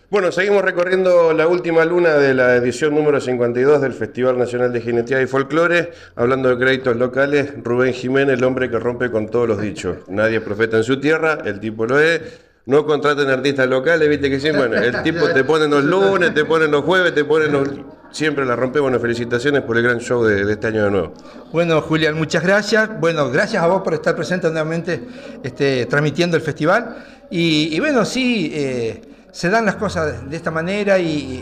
Bueno, seguimos recorriendo la última luna de la edición número 52 del Festival Nacional de Jineteada y Folclore, hablando de créditos locales. Rubén Jiménez, el hombre que rompe con todos los dichos. Nadie es profeta en su tierra, el tipo lo es. No contraten artistas locales, viste que sí, bueno, el tipo te ponen los lunes, te ponen los jueves, te ponen los... Siempre la rompe. Bueno, felicitaciones por el gran show de este año de nuevo. Bueno, Julián, muchas gracias. Bueno, gracias a vos por estar presente nuevamente transmitiendo el festival. Y bueno, sí, se dan las cosas de esta manera y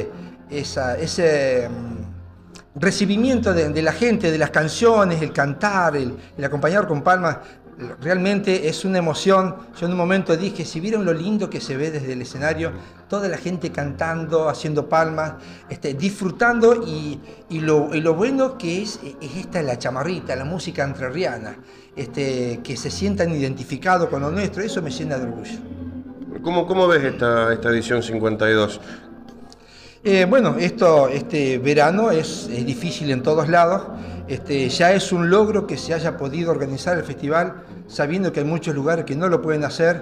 ese recibimiento de la gente, de las canciones, el cantar, el acompañar con palmas, realmente es una emoción. Yo en un momento dije, si vieron lo lindo que se ve desde el escenario, toda la gente cantando, haciendo palmas, disfrutando y lo bueno que es esta la chamarrita, la música entrerriana, que se sientan identificados con lo nuestro, eso me llena de orgullo. ¿Cómo ves esta edición 52? Bueno, este verano es difícil en todos lados. Ya es un logro que se haya podido organizar el festival, sabiendo que hay muchos lugares que no lo pueden hacer.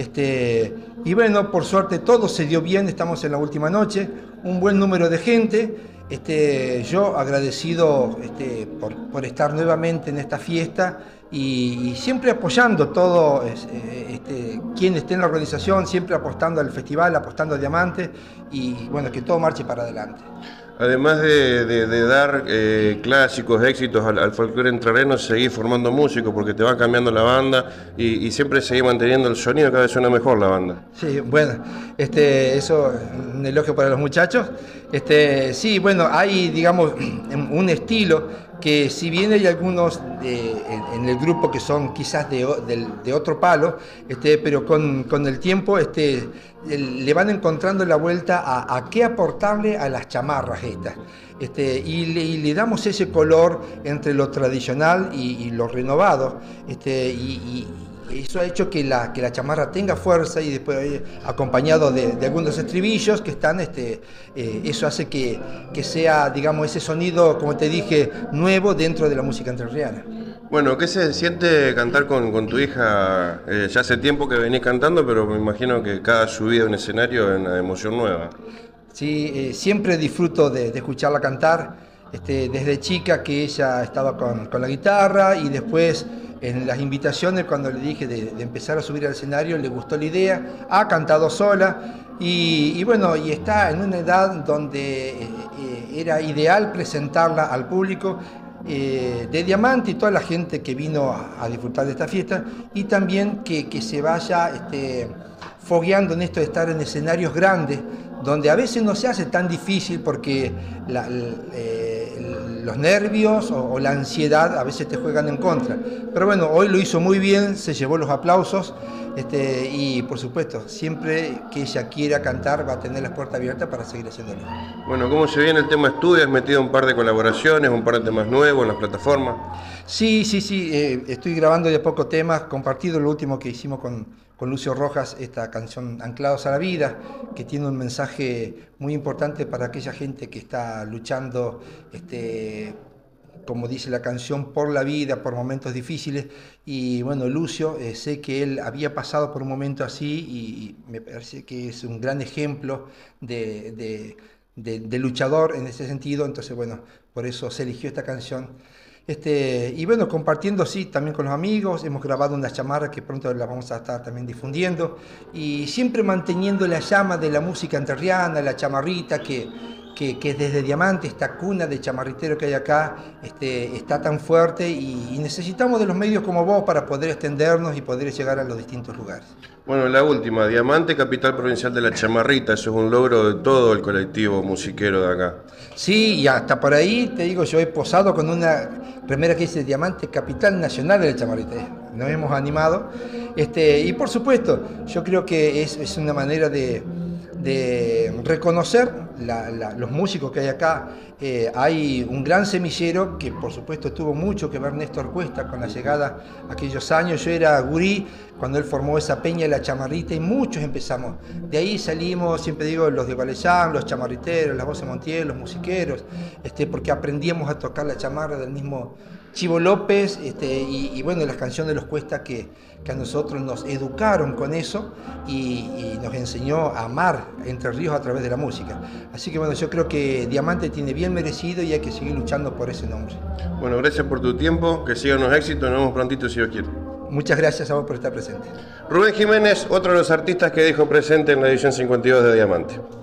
Y bueno, por suerte todo se dio bien, estamos en la última noche, un buen número de gente. Yo agradecido por estar nuevamente en esta fiesta y siempre apoyando todo, quien esté en la organización, siempre apostando al festival, apostando a Diamante y bueno, que todo marche para adelante. Además de dar clásicos, éxitos al folclore entrerriano, seguís formando músicos porque te va cambiando la banda y siempre seguís manteniendo el sonido, cada vez suena mejor la banda. Sí, bueno, eso un elogio para los muchachos. Sí, bueno, hay, digamos, un estilo que si bien hay algunos en el grupo que son quizás de otro palo, pero con el tiempo le van encontrando la vuelta a qué aportarle a las chamarras estas. Y le damos ese color entre lo tradicional y lo renovado. Y eso ha hecho que la chamarra tenga fuerza y después acompañado de algunos estribillos que están, eso hace que sea, digamos, ese sonido, como te dije, nuevo dentro de la música entrerriana. Bueno, ¿qué se siente cantar con tu hija? Ya hace tiempo que venís cantando, pero me imagino que cada subida a un escenario es una emoción nueva. Sí, siempre disfruto de escucharla cantar. Desde chica que ella estaba con la guitarra y después en las invitaciones cuando le dije de empezar a subir al escenario le gustó la idea, ha cantado sola y bueno, y está en una edad donde era ideal presentarla al público de Diamante y toda la gente que vino a disfrutar de esta fiesta y también que se vaya fogueando en esto de estar en escenarios grandes donde a veces no se hace tan difícil porque los nervios o la ansiedad a veces te juegan en contra. Pero bueno, hoy lo hizo muy bien, se llevó los aplausos y por supuesto, siempre que ella quiera cantar va a tener las puertas abiertas para seguir haciéndolo. Bueno, ¿cómo se viene el tema estudio? ¿Has metido un par de colaboraciones, un par de temas nuevos en las plataformas? Sí, estoy grabando de poco temas, compartido lo último que hicimos con Lucio Rojas, esta canción Anclados a la Vida, que tiene un mensaje muy importante para aquella gente que está luchando, como dice la canción, por la vida, por momentos difíciles. Y bueno, Lucio, sé que él había pasado por un momento así y me parece que es un gran ejemplo de luchador en ese sentido. Entonces, bueno, por eso se eligió esta canción. Y bueno, compartiendo sí también con los amigos, hemos grabado unas chamarras que pronto las vamos a estar también difundiendo y siempre manteniendo la llama de la música entrerriana, la chamarrita que desde Diamante, esta cuna de chamarritero que hay acá, está tan fuerte y necesitamos de los medios como vos para poder extendernos y poder llegar a los distintos lugares. Bueno, la última, Diamante, capital provincial de la chamarrita, eso es un logro de todo el colectivo musiquero de acá. Sí, y hasta por ahí, te digo, yo he posado con una remera que dice Diamante, capital nacional de la chamarrita. Nos hemos animado. Y por supuesto, yo creo que es una manera de reconocer los músicos que hay acá. Hay un gran semillero que por supuesto tuvo mucho que ver Néstor Cuesta con la llegada aquellos años. Yo era gurí cuando él formó esa peña La Chamarrita y muchos empezamos. De ahí salimos, siempre digo, los de Valesán, los chamarriteros, las voces Montiel, los musiqueros, porque aprendíamos a tocar la chamarra del mismo Chivo López, y bueno, las canciones de los Cuesta que a nosotros nos educaron con eso y nos enseñó a amar Entre Ríos a través de la música. Así que bueno, yo creo que Diamante tiene bien merecido y hay que seguir luchando por ese nombre. Bueno, gracias por tu tiempo, que sigan los éxitos, nos vemos prontito si Dios quiere. Muchas gracias a vos por estar presente. Rubén Jiménez, otro de los artistas que dijo presente en la edición 52 de Diamante.